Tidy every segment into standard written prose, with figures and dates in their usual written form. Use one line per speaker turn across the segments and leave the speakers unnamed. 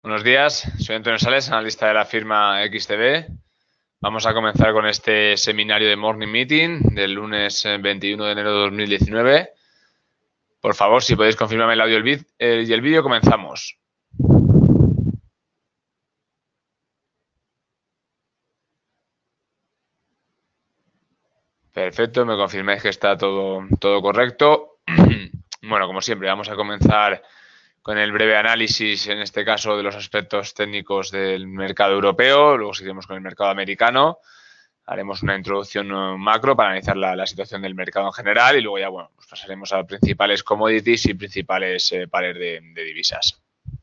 Buenos días, soy Antonio Sales, analista de la firma XTB. Vamos a comenzar con este seminario de Morning Meeting del lunes 21 de enero de 2019. Por favor, si podéis confirmarme el audio y el vídeo, comenzamos. Perfecto, me confirmáis que está todo correcto. Bueno, como siempre, vamos a comenzar con el breve análisis, en este caso, de los aspectos técnicos del mercado europeo. Luego seguiremos con el mercado americano. Haremos una introducción macro para analizar la situación del mercado en general y luego ya, bueno, pues pasaremos a principales commodities y principales pares de divisas.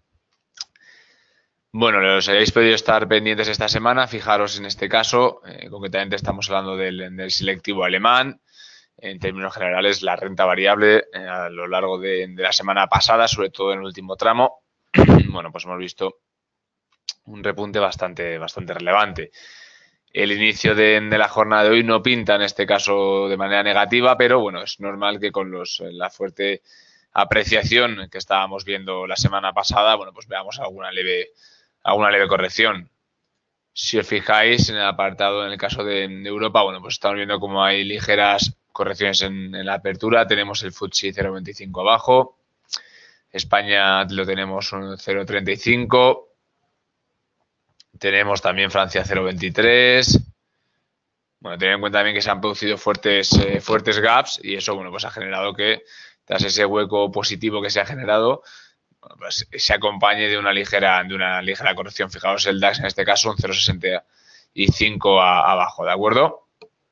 Bueno, los habéis podido estar pendientes esta semana. Fijaros en este caso, concretamente estamos hablando del selectivo alemán. En términos generales, la renta variable a lo largo de la semana pasada, sobre todo en el último tramo, bueno, pues hemos visto un repunte bastante relevante. El inicio de la jornada de hoy no pinta, en este caso, de manera negativa, pero bueno, es normal que con la fuerte apreciación que estábamos viendo la semana pasada, bueno, pues veamos alguna leve corrección. Si os fijáis en el apartado, en el caso de Europa, bueno, pues estamos viendo como hay ligeras correcciones en la apertura. Tenemos el FTSE 0,25 abajo. España lo tenemos un 0,35. Tenemos también Francia 0,23. Bueno, tener en cuenta también que se han producido fuertes gaps y eso, bueno, pues ha generado que tras ese hueco positivo que se ha generado, pues se acompañe de una ligera corrección. Fijaos el DAX en este caso un 0,65 abajo, ¿de acuerdo?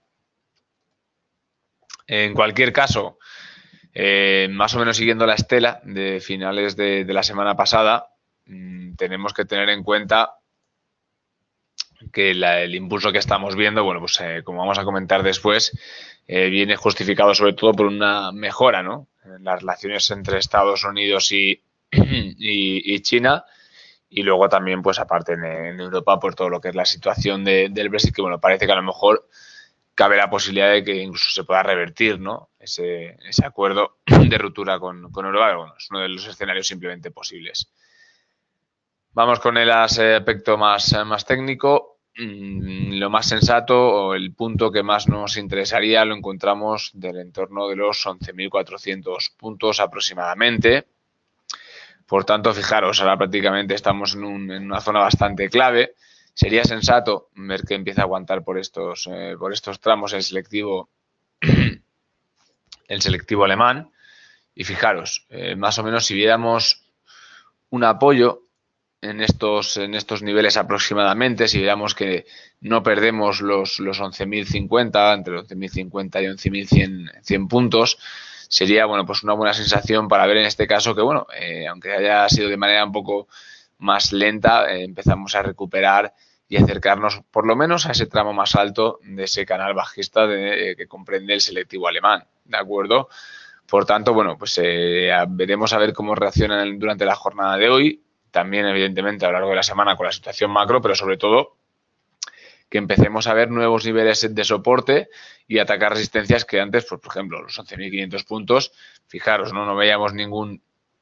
En cualquier caso, más o menos siguiendo la estela de finales de la semana pasada, tenemos que tener en cuenta que el impulso que estamos viendo, bueno, pues como vamos a comentar después, viene justificado sobre todo por una mejora, ¿no?, en las relaciones entre Estados Unidos y China, y luego también, pues aparte en Europa, por todo lo que es la situación del Brexit, que bueno, parece que a lo mejor cabe la posibilidad de que incluso se pueda revertir, ¿no?, ese acuerdo de ruptura con Europa. Bueno, es uno de los escenarios simplemente posibles. Vamos con el aspecto más técnico. Lo más sensato o el punto que más nos interesaría lo encontramos del entorno de los 11.400 puntos aproximadamente. Por tanto, fijaros, ahora prácticamente estamos en una zona bastante clave. Sería sensato ver que empieza a aguantar por estos tramos el selectivo alemán. Y fijaros, más o menos si viéramos un apoyo en estos niveles aproximadamente, si veamos que no perdemos los 11.050, entre los 11.050 y 11.100 puntos, sería, bueno, pues una buena sensación para ver en este caso que, bueno, aunque haya sido de manera un poco más lenta, empezamos a recuperar y acercarnos por lo menos a ese tramo más alto de ese canal bajista que comprende el selectivo alemán, ¿de acuerdo? Por tanto, bueno, pues veremos a ver cómo reaccionan durante la jornada de hoy. También, evidentemente, a lo largo de la semana con la situación macro, pero sobre todo que empecemos a ver nuevos niveles de soporte y atacar resistencias que antes, pues, por ejemplo, los 11.500 puntos, fijaros, no veíamos ninguna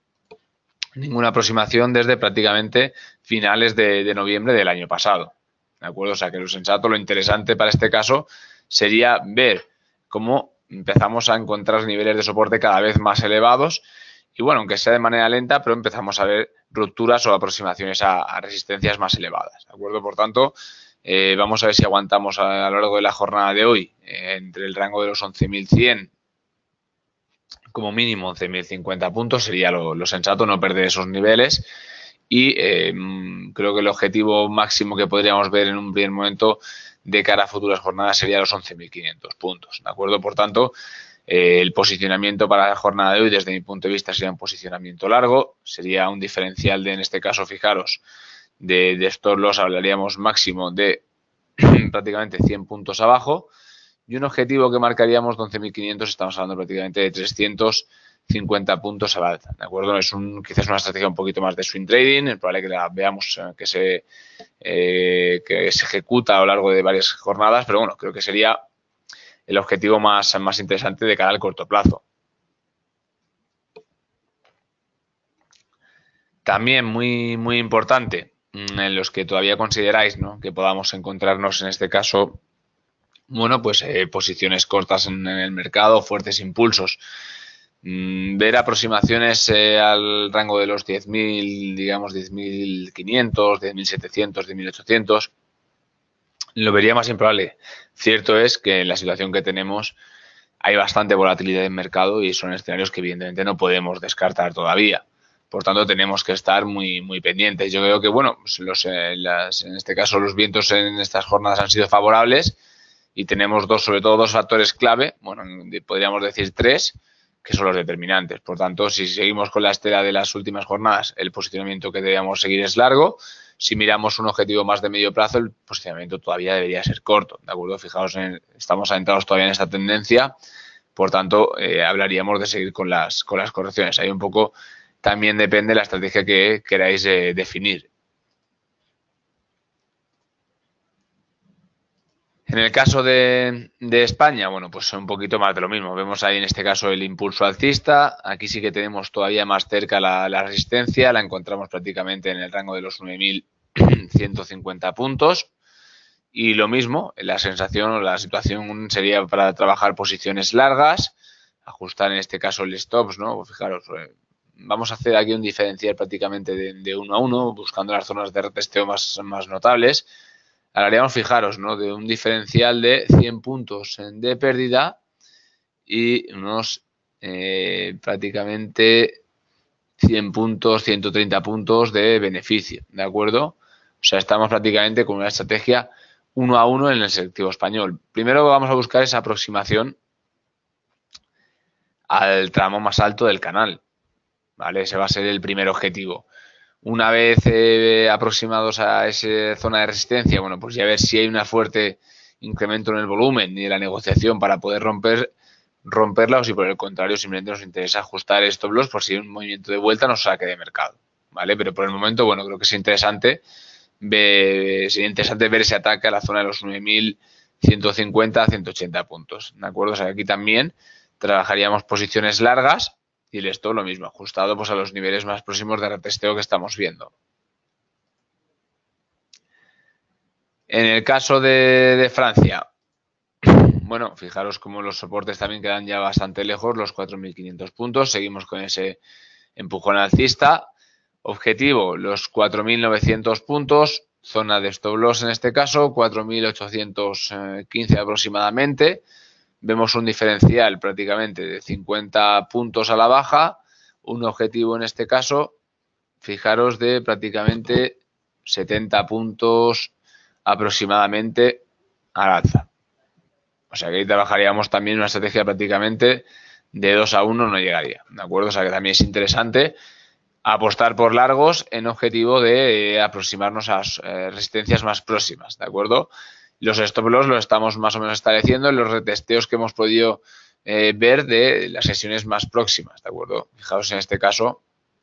aproximación desde prácticamente finales de noviembre del año pasado. ¿De acuerdo? O sea, que lo sensato, lo interesante para este caso sería ver cómo empezamos a encontrar niveles de soporte cada vez más elevados y, bueno, aunque sea de manera lenta, pero empezamos a ver rupturas o aproximaciones a resistencias más elevadas, ¿de acuerdo? Por tanto, vamos a ver si aguantamos a lo largo de la jornada de hoy entre el rango de los 11.100 como mínimo 11.050 puntos, sería lo sensato, no perder esos niveles. Y creo que el objetivo máximo que podríamos ver en un primer momento de cara a futuras jornadas sería los 11.500 puntos, ¿de acuerdo? Por tanto, el posicionamiento para la jornada de hoy, desde mi punto de vista, sería un posicionamiento largo, sería un diferencial de, en este caso, fijaros, de stop loss hablaríamos máximo de prácticamente 100 puntos abajo, y un objetivo que marcaríamos de 11.500, estamos hablando prácticamente de 350 puntos a la alza, ¿de acuerdo? Es quizás una estrategia un poquito más de swing trading, es probable que la veamos que se ejecuta a lo largo de varias jornadas, pero bueno, creo que sería el objetivo más interesante de cara al corto plazo. También muy importante, en los que todavía consideráis, ¿no?, que podamos encontrarnos en este caso, bueno, pues posiciones cortas en el mercado, fuertes impulsos. Ver aproximaciones al rango de los 10.000, digamos 10.500, 10.700, 10.800, lo vería más improbable. Cierto es que en la situación que tenemos hay bastante volatilidad en mercado y son escenarios que evidentemente no podemos descartar todavía. Por tanto, tenemos que estar muy pendientes. Yo creo que, bueno, pues en este caso los vientos en estas jornadas han sido favorables y tenemos sobre todo dos factores clave, bueno, podríamos decir tres, que son los determinantes. Por tanto, si seguimos con la estela de las últimas jornadas, el posicionamiento que debemos seguir es largo. Si miramos un objetivo más de medio plazo, el posicionamiento todavía debería ser corto, ¿de acuerdo? Fijaos, estamos adentrados todavía en esta tendencia, por tanto, hablaríamos de seguir con las correcciones. Ahí un poco también depende de la estrategia que queráis definir. En el caso de España, bueno, pues un poquito más de lo mismo. Vemos ahí en este caso el impulso alcista. Aquí sí que tenemos todavía más cerca la resistencia. La encontramos prácticamente en el rango de los 9.150 puntos. Y lo mismo, la sensación o la situación sería para trabajar posiciones largas, ajustar en este caso el stops, ¿no? Pues fijaros, vamos a hacer aquí un diferencial prácticamente de 1 a 1, buscando las zonas de retesteo más notables. Haríamos, fijaros, ¿no?, de un diferencial de 100 puntos de pérdida y unos prácticamente 100 puntos, 130 puntos de beneficio, ¿de acuerdo? O sea, estamos prácticamente con una estrategia 1 a 1 en el selectivo español. Primero vamos a buscar esa aproximación al tramo más alto del canal, ¿vale? Ese va a ser el primer objetivo. Una vez aproximados a esa zona de resistencia, bueno, pues ya ver si hay un fuerte incremento en el volumen y en la negociación para poder romperla, o si por el contrario simplemente nos interesa ajustar stop loss por si un movimiento de vuelta nos saque de mercado, ¿vale? Pero por el momento, bueno, creo que es interesante ver ese ataque a la zona de los 9.150 a 180 puntos, ¿de acuerdo? O sea, aquí también trabajaríamos posiciones largas y el stop lo mismo, ajustado pues a los niveles más próximos de retesteo que estamos viendo. En el caso de Francia, bueno, fijaros cómo los soportes también quedan ya bastante lejos, los 4.500 puntos. Seguimos con ese empujón alcista. Objetivo, los 4.900 puntos. Zona de stop loss en este caso, 4.815 aproximadamente. Vemos un diferencial prácticamente de 50 puntos a la baja. Un objetivo en este caso, fijaros, de prácticamente 70 puntos aproximadamente al alza. O sea que ahí trabajaríamos también una estrategia prácticamente de 2 a 1, no llegaría, ¿de acuerdo? O sea que también es interesante apostar por largos en objetivo de aproximarnos a resistencias más próximas, ¿de acuerdo? Los stop loss los estamos más o menos estableciendo en los retesteos que hemos podido ver de las sesiones más próximas, ¿de acuerdo? Fijaos en este caso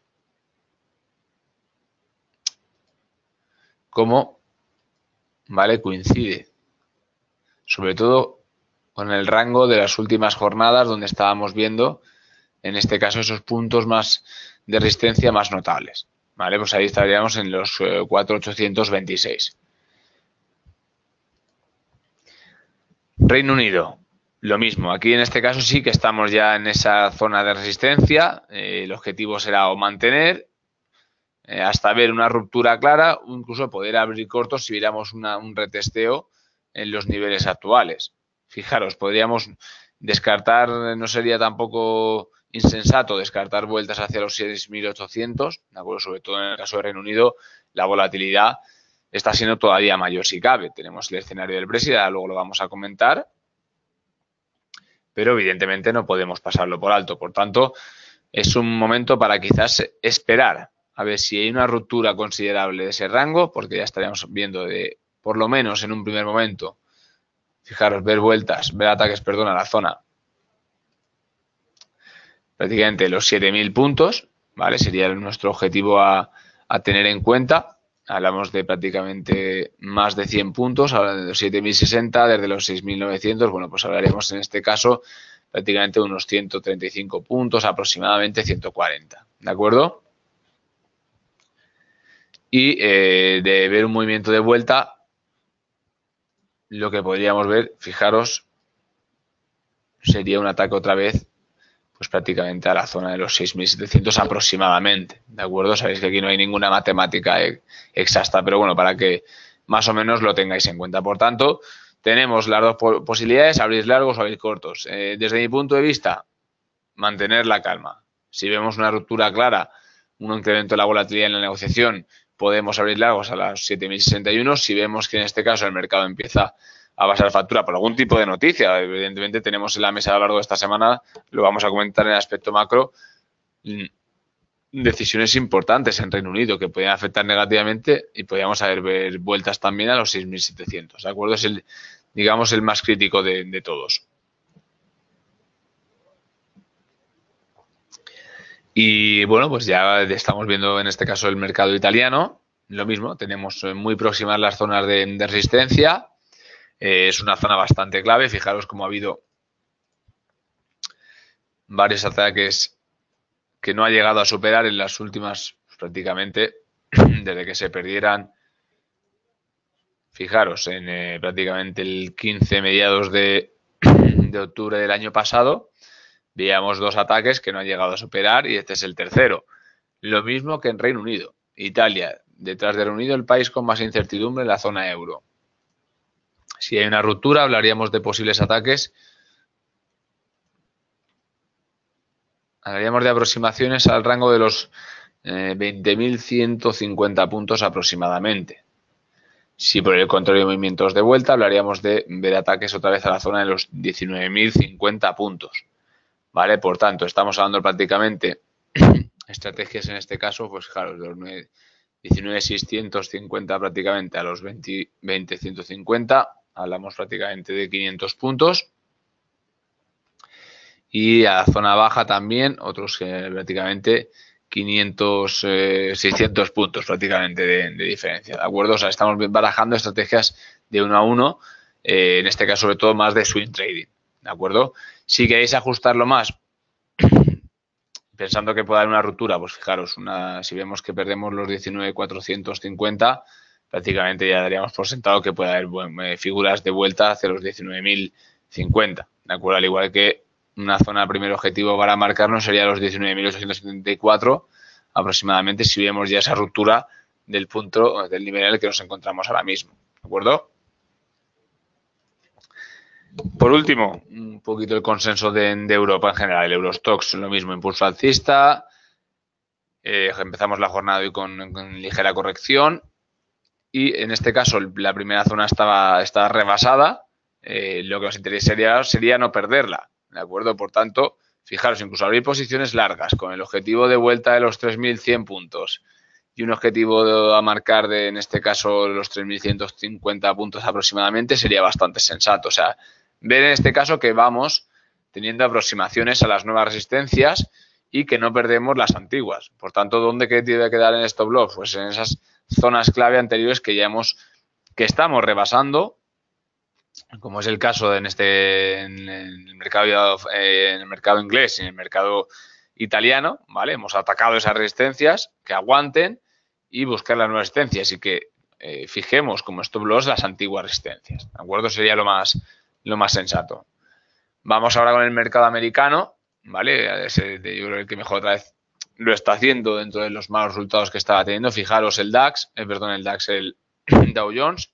cómo, ¿vale?, coincide, sobre todo con el rango de las últimas jornadas donde estábamos viendo, en este caso, esos puntos más de resistencia más notables, ¿vale? Pues ahí estaríamos en los 4.826. Reino Unido, lo mismo. Aquí en este caso sí que estamos ya en esa zona de resistencia. El objetivo será o mantener hasta ver una ruptura clara o incluso poder abrir cortos si viéramos un retesteo en los niveles actuales. Fijaros, podríamos descartar, no sería tampoco insensato descartar vueltas hacia los 6.800, ¿de acuerdo? Sobre todo en el caso de Reino Unido, la volatilidad está siendo todavía mayor si cabe. Tenemos el escenario del Brexit, luego lo vamos a comentar, pero evidentemente no podemos pasarlo por alto. Por tanto, es un momento para quizás esperar a ver si hay una ruptura considerable de ese rango, porque ya estaríamos viendo por lo menos en un primer momento, fijaros, ver ataques, a la zona prácticamente los 7.000 puntos, ¿vale? Sería nuestro objetivo a tener en cuenta. Hablamos de prácticamente más de 100 puntos, ahora de los 7.060, desde los 6.900, bueno, pues hablaremos en este caso prácticamente unos 135 puntos, aproximadamente 140, ¿de acuerdo? y de ver un movimiento de vuelta, lo que podríamos ver, fijaros, sería un ataque otra vez, pues prácticamente a la zona de los 6.700 aproximadamente, ¿de acuerdo? Sabéis que aquí no hay ninguna matemática exacta, pero bueno, para que más o menos lo tengáis en cuenta. Por tanto, tenemos las dos posibilidades, abrir largos o abrir cortos. Desde mi punto de vista, mantener la calma. Si vemos una ruptura clara, un incremento de la volatilidad en la negociación, podemos abrir largos a las 7.061. Si vemos que en este caso el mercado empieza a pasar factura por algún tipo de noticia, evidentemente tenemos en la mesa a lo largo de esta semana, lo vamos a comentar en el aspecto macro, decisiones importantes en Reino Unido que pueden afectar negativamente y podríamos ver vueltas también a los 6.700, ¿de acuerdo? Es el, digamos, el más crítico de todos. Y bueno, pues ya estamos viendo en este caso el mercado italiano, lo mismo, tenemos muy próximas las zonas de resistencia, es una zona bastante clave, fijaros cómo ha habido varios ataques que no ha llegado a superar en las últimas, pues, prácticamente, desde que se perdieran, fijaros, en prácticamente el 15 mediados de octubre del año pasado, veíamos dos ataques que no han llegado a superar y este es el tercero. Lo mismo que en Reino Unido. Italia, detrás de Reino Unido, el país con más incertidumbre en la zona euro. Si hay una ruptura, hablaríamos de posibles ataques. Hablaríamos de aproximaciones al rango de los 20.150 puntos aproximadamente. Si por el contrario movimientos de vuelta, hablaríamos de ver ataques otra vez a la zona de los 19.050 puntos. ¿Vale? Por tanto, estamos hablando prácticamente estrategias en este caso, pues claro, de los 19.650 prácticamente a los 20.150, hablamos prácticamente de 500 puntos. Y a la zona baja también, otros prácticamente 500, 600 puntos prácticamente de diferencia, ¿de acuerdo? O sea, estamos barajando estrategias de 1 a 1, en este caso sobre todo más de swing trading, ¿de acuerdo? Si queréis ajustarlo más, pensando que puede haber una ruptura, pues fijaros, si vemos que perdemos los 19.450, prácticamente ya daríamos por sentado que puede haber figuras de vuelta hacia los 19.050, ¿de acuerdo? Al igual que una zona primer objetivo para marcarnos sería los 19.874 aproximadamente si vemos ya esa ruptura del punto, del nivel en el que nos encontramos ahora mismo, ¿de acuerdo? Por último, un poquito el consenso de Europa en general, el Eurostoxx, lo mismo, impulso alcista, empezamos la jornada hoy con ligera corrección y en este caso la primera zona estaba rebasada, lo que nos interesaría sería no perderla, ¿de acuerdo? Por tanto, fijaros, incluso abrir posiciones largas con el objetivo de vuelta de los 3.100 puntos y un objetivo a marcar de, en este caso, los 3.150 puntos aproximadamente sería bastante sensato. O sea, ver en este caso que vamos teniendo aproximaciones a las nuevas resistencias y que no perdemos las antiguas. Por tanto, ¿dónde debe quedar en stop loss? Pues en esas zonas clave anteriores que estamos rebasando, como es el caso en el mercado inglés y en el mercado italiano, ¿vale? Hemos atacado esas resistencias, que aguanten y buscar las nuevas resistencias y que fijemos como stop loss las antiguas resistencias, ¿de acuerdo? Sería lo más sensato. Vamos ahora con el mercado americano, ¿vale? Yo creo que el que mejor otra vez lo está haciendo dentro de los malos resultados que estaba teniendo. Fijaros el Dow Jones,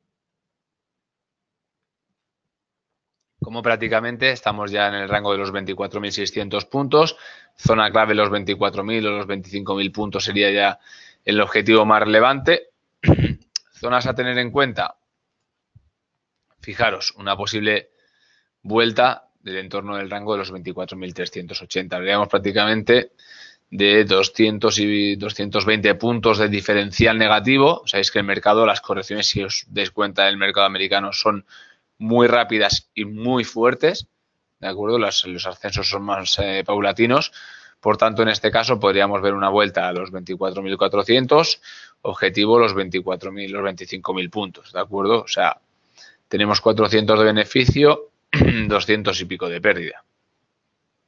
como prácticamente estamos ya en el rango de los 24.600 puntos, zona clave los 24.000 o los 25.000 puntos sería ya el objetivo más relevante. Zonas a tener en cuenta, fijaros, una posible vuelta del entorno del rango de los 24.380. Hablaríamos prácticamente de 200 y 220 puntos de diferencial negativo. Sabéis que el mercado, las correcciones, si os dais cuenta del mercado americano, son muy rápidas y muy fuertes, ¿de acuerdo? Los ascensos son más paulatinos. Por tanto, en este caso podríamos ver una vuelta a los 24.400, objetivo los 24.000, los 25.000 puntos, ¿de acuerdo? O sea, tenemos 400 de beneficio, 200 y pico de pérdida.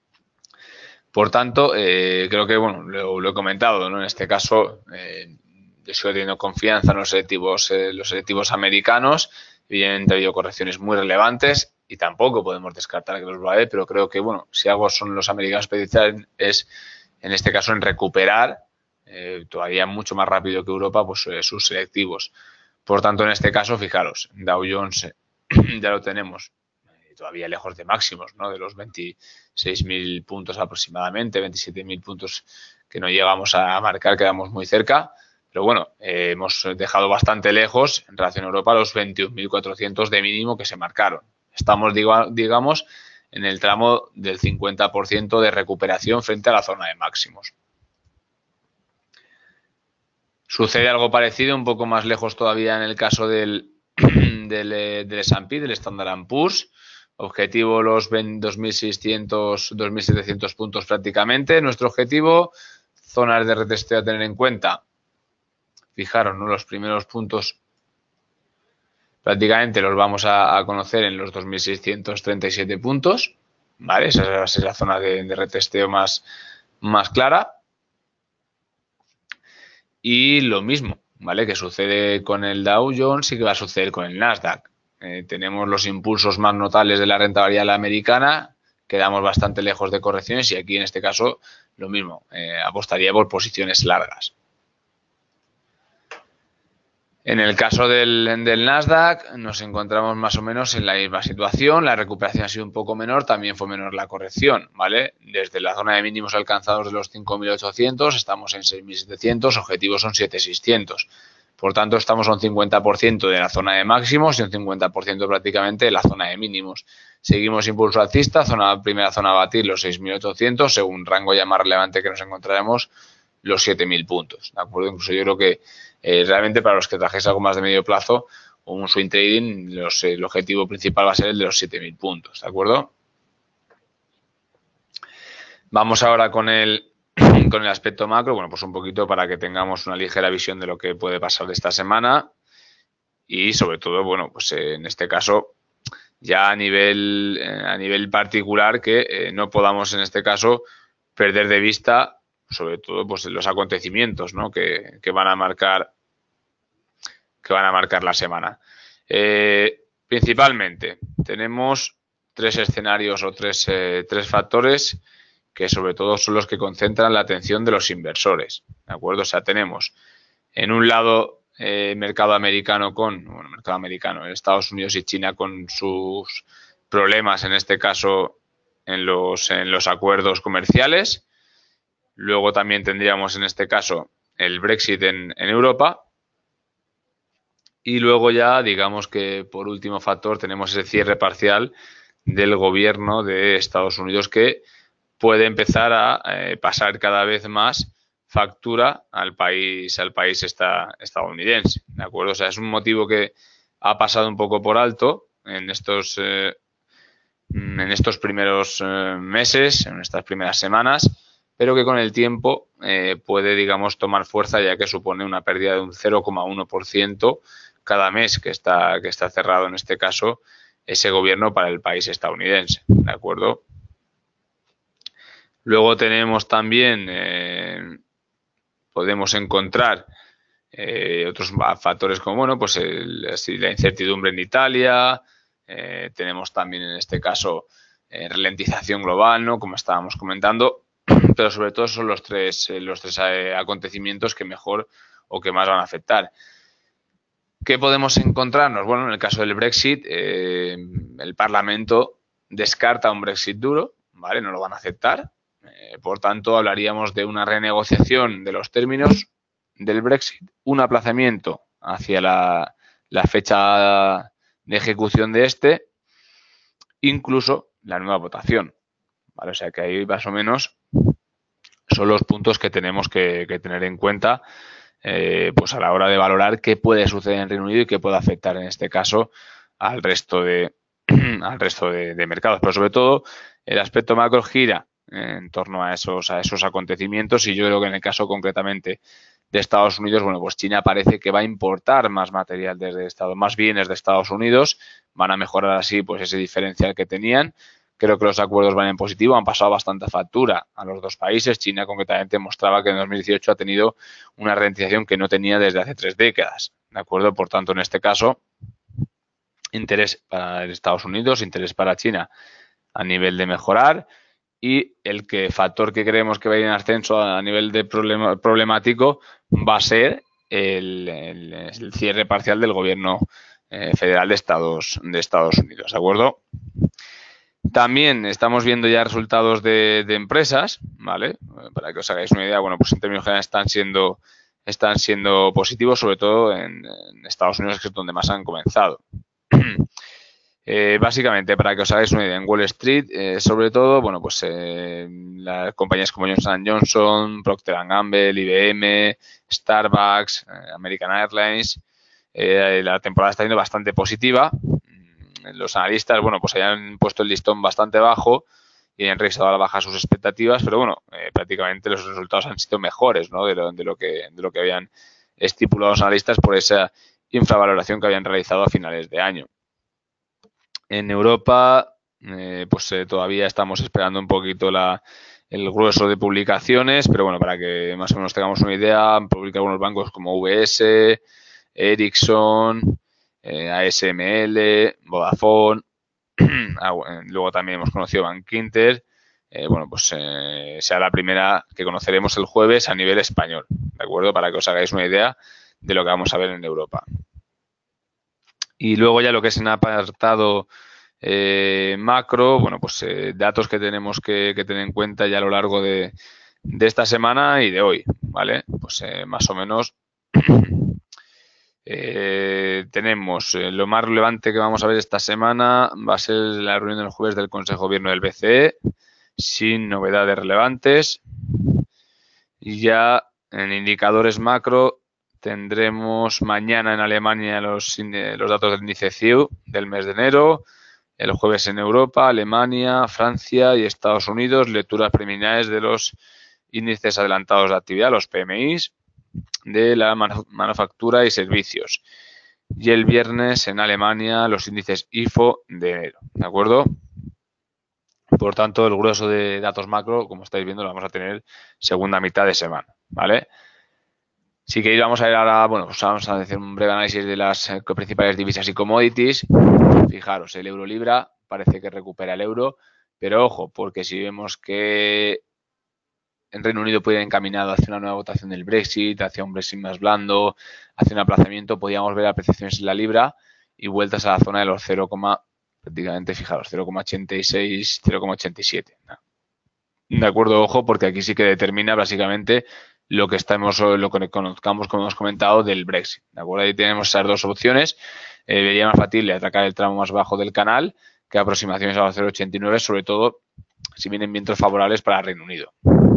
Por tanto, creo que, bueno, lo he comentado, ¿no? En este caso, yo sigo teniendo confianza en los selectivos americanos. Evidentemente ha habido correcciones muy relevantes y tampoco podemos descartar que los va a haber, pero creo que, bueno, si algo son los americanos especialistas es, en este caso, en recuperar todavía mucho más rápido que Europa, pues sus selectivos. Por tanto, en este caso, fijaros, Dow Jones ya lo tenemos todavía lejos de máximos, ¿no? De los 26.000 puntos aproximadamente, 27.000 puntos que no llegamos a marcar, quedamos muy cerca. Pero bueno, hemos dejado bastante lejos en relación a Europa los 21.400 de mínimo que se marcaron. Estamos, digamos, en el tramo del 50% de recuperación frente a la zona de máximos. Sucede algo parecido, un poco más lejos todavía en el caso del S&P, del Standard & Poor's. Objetivo los 2.600, 2.700 puntos prácticamente. Nuestro objetivo, zonas de retesteo a tener en cuenta. Fijaros, ¿no? Los primeros puntos prácticamente los vamos a conocer en los 2.637 puntos. ¿Vale? Esa es la zona de retesteo más clara. Y lo mismo, ¿vale? Que sucede con el Dow Jones y que va a suceder con el Nasdaq. Tenemos los impulsos más notables de la renta variable americana, quedamos bastante lejos de correcciones y aquí en este caso lo mismo, apostaría por posiciones largas. En el caso del Nasdaq nos encontramos más o menos en la misma situación, la recuperación ha sido un poco menor, también fue menor la corrección, ¿vale? Desde la zona de mínimos alcanzados de los 5.800 estamos en 6.700, objetivos son 7.600. Por tanto, estamos a un 50% de la zona de máximos y un 50% prácticamente de la zona de mínimos. Seguimos impulso alcista, primera zona a batir los 6.800, según rango ya más relevante que nos encontraremos los 7.000 puntos, ¿de acuerdo? Incluso yo creo que realmente para los que trabajéis algo más de medio plazo o un swing trading, el objetivo principal va a ser el de los 7.000 puntos, ¿de acuerdo? Vamos ahora con el aspecto macro, bueno, pues un poquito para que tengamos una ligera visión de lo que puede pasar de esta semana y sobre todo, bueno, pues en este caso ya a nivel particular que no podamos en este caso perder de vista sobre todo pues los acontecimientos, ¿no? que van a marcar la semana. Principalmente tenemos tres escenarios o tres factores que sobre todo son los que concentran la atención de los inversores, ¿de acuerdo? O sea, tenemos en un lado mercado americano Estados Unidos y China con sus problemas, en este caso en los acuerdos comerciales. Luego también tendríamos en este caso el Brexit en Europa. Y luego ya, digamos que por último factor, tenemos ese cierre parcial del gobierno de Estados Unidos que puede empezar a pasar cada vez más factura al país estadounidense, ¿de acuerdo? O sea, es un motivo que ha pasado un poco por alto en estos primeros meses, en estas primeras semanas, pero que con el tiempo puede, digamos, tomar fuerza ya que supone una pérdida de un 0,1% cada mes que está cerrado en este caso ese gobierno para el país estadounidense, ¿de acuerdo? Luego tenemos también, podemos encontrar otros factores como, bueno, pues la incertidumbre en Italia, tenemos también en este caso ralentización global, ¿no? Como estábamos comentando, pero sobre todo son los tres acontecimientos que mejor o que más van a afectar. ¿Qué podemos encontrarnos? Bueno, en el caso del Brexit, el Parlamento descarta un Brexit duro, ¿vale? No lo van a aceptar. Por tanto, hablaríamos de una renegociación de los términos del Brexit, un aplazamiento hacia la fecha de ejecución de este, incluso la nueva votación, ¿vale? O sea que ahí más o menos son los puntos que tenemos que tener en cuenta pues a la hora de valorar qué puede suceder en Reino Unido y qué puede afectar en este caso al resto de mercados. Pero sobre todo el aspecto macro gira en torno a esos acontecimientos y yo creo que en el caso concretamente de Estados Unidos, bueno, pues China parece que va a importar más material más bienes de Estados Unidos, van a mejorar así pues ese diferencial que tenían creo que los acuerdos van en positivo, han pasado bastante factura a los dos países. China concretamente mostraba que en 2018 ha tenido una ralentización que no tenía desde hace 3 décadas, ¿de acuerdo? Por tanto, en este caso, interés para Estados Unidos, interés para China a nivel de mejorar, y el factor que creemos que va a ir en ascenso a nivel de problemático va a ser el cierre parcial del gobierno federal de Estados Unidos, ¿de acuerdo? También estamos viendo ya resultados de empresas, ¿vale? Para que os hagáis una idea, bueno, pues en términos generales están siendo positivos, sobre todo en Estados Unidos, que es donde más han comenzado. Básicamente, para que os hagáis una idea, en Wall Street, sobre todo, bueno, pues las compañías como Johnson & Johnson, Procter & Gamble, IBM, Starbucks, American Airlines, la temporada está siendo bastante positiva. Los analistas, bueno, pues hayan puesto el listón bastante bajo y hayan revisado a la baja sus expectativas, pero bueno, prácticamente los resultados han sido mejores, ¿no? de lo que habían estipulado los analistas por esa infravaloración que habían realizado a finales de año. En Europa, pues todavía estamos esperando un poquito el grueso de publicaciones, pero bueno, para que más o menos tengamos una idea, han publicado algunos bancos como UBS, Ericsson, ASML, Vodafone, luego también hemos conocido Bankinter. Bueno, pues será la primera que conoceremos el jueves a nivel español, ¿de acuerdo? Para que os hagáis una idea de lo que vamos a ver en Europa. Y luego ya lo que es en apartado macro, bueno, pues datos que tenemos que tener en cuenta ya a lo largo de esta semana y de hoy, ¿vale? Pues más o menos tenemos lo más relevante que vamos a ver esta semana va a ser la reunión del jueves del Consejo de Gobierno del BCE, sin novedades relevantes. Y ya en indicadores macro tendremos mañana en Alemania los datos del índice CIU del mes de enero, el jueves en Europa, Alemania, Francia y Estados Unidos, lecturas preliminares de los índices adelantados de actividad, los PMIs, de la manufactura y servicios. Y el viernes en Alemania los índices IFO de enero, ¿de acuerdo? Por tanto, el grueso de datos macro, como estáis viendo, lo vamos a tener segunda mitad de semana, ¿vale? Si queréis, vamos a ver ahora, bueno, pues vamos a hacer un breve análisis de las principales divisas y commodities. Fijaros, el euro-libra parece que recupera el euro, pero ojo, porque si vemos que en Reino Unido puede ir encaminado hacia una nueva votación del Brexit, hacia un Brexit más blando, hacia un aplazamiento, podríamos ver apreciaciones en la libra y vueltas a la zona de los 0, prácticamente, fijaros, 0,86, 0,87. De acuerdo, ojo, porque aquí sí que determina básicamente lo que conozcamos, como hemos comentado, del Brexit. ¿De acuerdo? Ahí tenemos esas dos opciones. Vería más factible atacar el tramo más bajo del canal que aproximaciones a los 0,89, sobre todo si vienen vientos favorables para Reino Unido.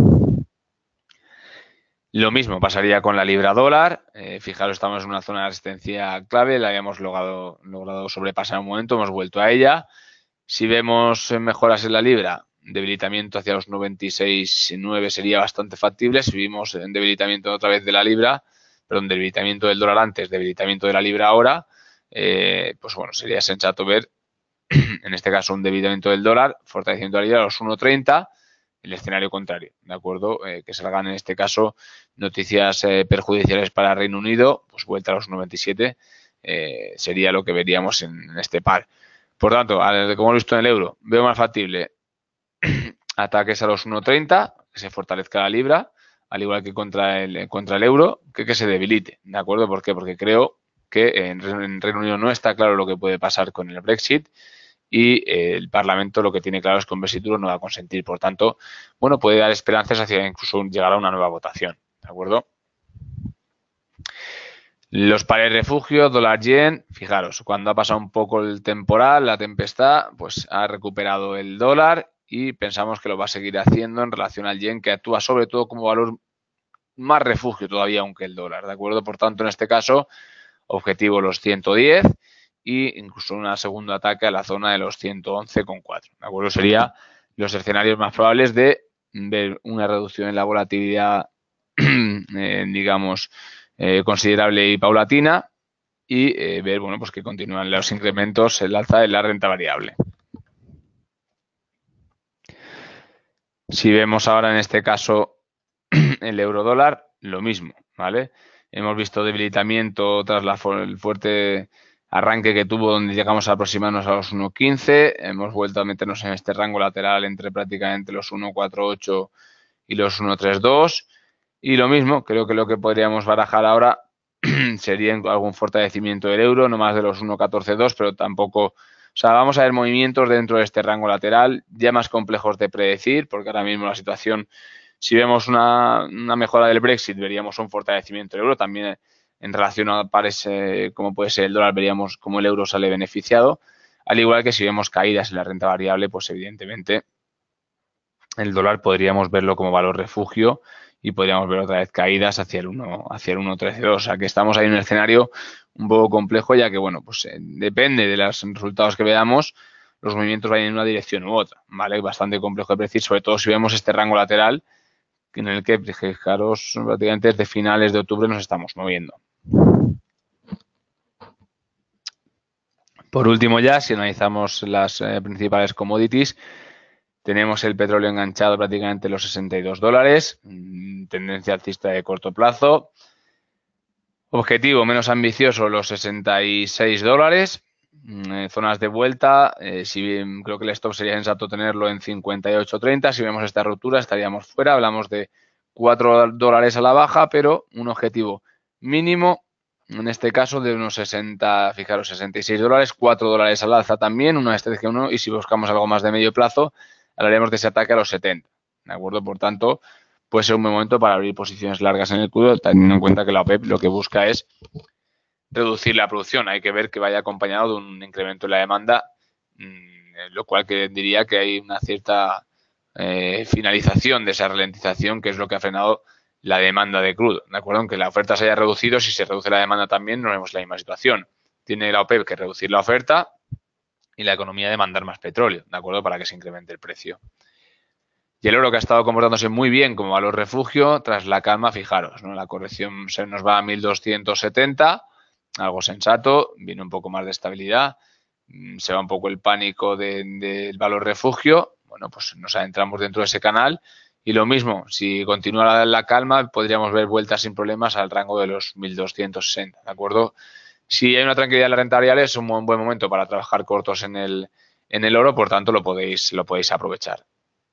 Lo mismo pasaría con la libra dólar. Fijaros, estamos en una zona de resistencia clave, la habíamos logrado sobrepasar un momento, hemos vuelto a ella. Si vemos mejoras en la libra, debilitamiento hacia los 96,9 sería bastante factible. Si vimos en debilitamiento otra vez de la libra, perdón, debilitamiento del dólar antes, debilitamiento de la libra ahora, pues bueno, sería sensato ver, en este caso, un debilitamiento del dólar, fortalecimiento de la libra a los 1,30, el escenario contrario, ¿de acuerdo? Que salgan en este caso noticias perjudiciales para Reino Unido, pues vuelta a los 97, sería lo que veríamos en este par. Por tanto, como hemos visto en el euro, veo más factible ataques a los 1,30, que se fortalezca la libra, al igual que contra el euro, que se debilite, ¿de acuerdo? ¿Por qué? Porque creo que en Reino Unido no está claro lo que puede pasar con el Brexit y el Parlamento lo que tiene claro es que un Brexit duro no va a consentir. Por tanto, bueno, puede dar esperanzas hacia incluso llegar a una nueva votación, ¿de acuerdo? Los pares refugio, dólar-yen, fijaros, cuando ha pasado un poco el temporal, la tempestad, pues ha recuperado el dólar y pensamos que lo va a seguir haciendo en relación al yen, que actúa sobre todo como valor más refugio todavía aunque el dólar, ¿de acuerdo? Por tanto, en este caso, objetivo los 110 y incluso un segundo ataque a la zona de los 111,4, ¿de acuerdo? Serían los escenarios más probables de ver una reducción en la volatilidad, digamos, considerable y paulatina y ver, bueno, pues que continúan los incrementos, el alza de la renta variable. Si vemos ahora en este caso el euro dólar, lo mismo, ¿vale? Hemos visto debilitamiento tras el fuerte arranque que tuvo, donde llegamos a aproximarnos a los 1.15. Hemos vuelto a meternos en este rango lateral entre prácticamente los 1.48 y los 1.32. Y lo mismo, creo que lo que podríamos barajar ahora sería algún fortalecimiento del euro, no más de los 1.14.2, pero tampoco... O sea, vamos a ver movimientos dentro de este rango lateral, ya más complejos de predecir, porque ahora mismo la situación, si vemos una mejora del Brexit, veríamos un fortalecimiento del euro. También en relación a pares como puede ser el dólar, veríamos cómo el euro sale beneficiado. Al igual que si vemos caídas en la renta variable, pues evidentemente el dólar podríamos verlo como valor refugio y podríamos ver otra vez caídas hacia el 1.13.2. O sea que estamos ahí en un escenario un poco complejo, ya que, bueno, pues depende de los resultados que veamos, los movimientos vayan en una dirección u otra, ¿vale? Bastante complejo de predecir, sobre todo si vemos este rango lateral en el que, fijaros, prácticamente desde finales de octubre nos estamos moviendo. Por último ya, si analizamos las principales commodities, tenemos el petróleo enganchado prácticamente en los $62, tendencia alcista de corto plazo. Objetivo menos ambicioso, los $66. Zonas de vuelta, si bien creo que el stop sería sensato tenerlo en 58.30. Si vemos esta ruptura estaríamos fuera. Hablamos de $4 a la baja, pero un objetivo mínimo, en este caso de unos 60, fijaros, $66, $4 al alza también, una estrategia 1, y si buscamos algo más de medio plazo, hablaremos de ese ataque a los 70, ¿de acuerdo? Por tanto, puede ser un buen momento para abrir posiciones largas en el crudo, teniendo en cuenta que la OPEP lo que busca es reducir la producción. Hay que ver que vaya acompañado de un incremento en la demanda, lo cual que diría que hay una cierta finalización de esa ralentización, que es lo que ha frenado la demanda de crudo, ¿de acuerdo? Aunque la oferta se haya reducido, si se reduce la demanda también, no vemos la misma situación. Tiene la OPEP que reducir la oferta y la economía demandar más petróleo, ¿de acuerdo? Para que se incremente el precio. Y el oro, que ha estado comportándose muy bien como valor refugio, tras la calma, fijaros, ¿no? La corrección se nos va a 1.270, algo sensato, viene un poco más de estabilidad, se va un poco el pánico del valor refugio, bueno, pues nos adentramos dentro de ese canal y lo mismo, si continúa la calma, podríamos ver vueltas sin problemas al rango de los 1.260, ¿de acuerdo? Si hay una tranquilidad en la renta variable, es un buen momento para trabajar cortos en el oro, por tanto lo podéis aprovechar.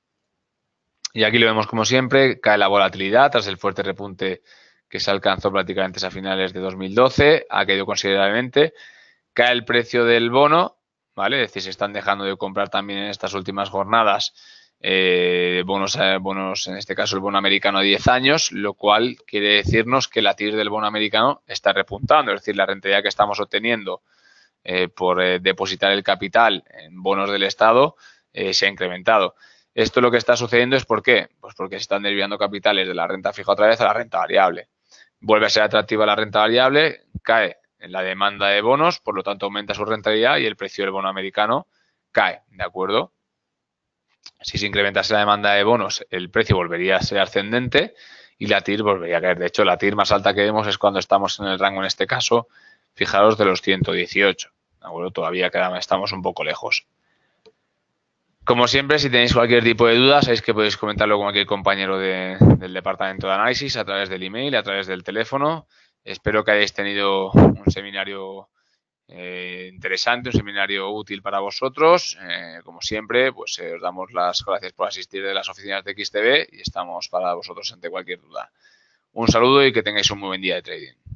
Y aquí lo vemos como siempre, cae la volatilidad tras el fuerte repunte que se alcanzó prácticamente a finales de 2012, ha caído considerablemente, cae el precio del bono, ¿vale? Es decir, se están dejando de comprar también en estas últimas jornadas bonos, en este caso el bono americano a 10 años, lo cual quiere decirnos que la TIR del bono americano está repuntando, es decir, la rentabilidad que estamos obteniendo por depositar el capital en bonos del Estado se ha incrementado. Esto lo que está sucediendo es ¿por qué? Pues porque se están desviando capitales de la renta fija otra vez a la renta variable. Vuelve a ser atractiva la renta variable, cae en la demanda de bonos, por lo tanto aumenta su rentabilidad y el precio del bono americano cae, ¿de acuerdo? Si se incrementase la demanda de bonos, el precio volvería a ser ascendente y la TIR volvería a caer. De hecho, la TIR más alta que vemos es cuando estamos en el rango, en este caso, fijaros, de los 118. ¿De acuerdo? Todavía estamos un poco lejos. Como siempre, si tenéis cualquier tipo de duda, sabéis que podéis comentarlo con cualquier compañero del departamento de análisis a través del email, a través del teléfono. Espero que hayáis tenido un seminario interesante, un seminario útil para vosotros. Como siempre, pues os damos las gracias por asistir de las oficinas de XTB y estamos para vosotros ante cualquier duda. Un saludo y que tengáis un muy buen día de trading.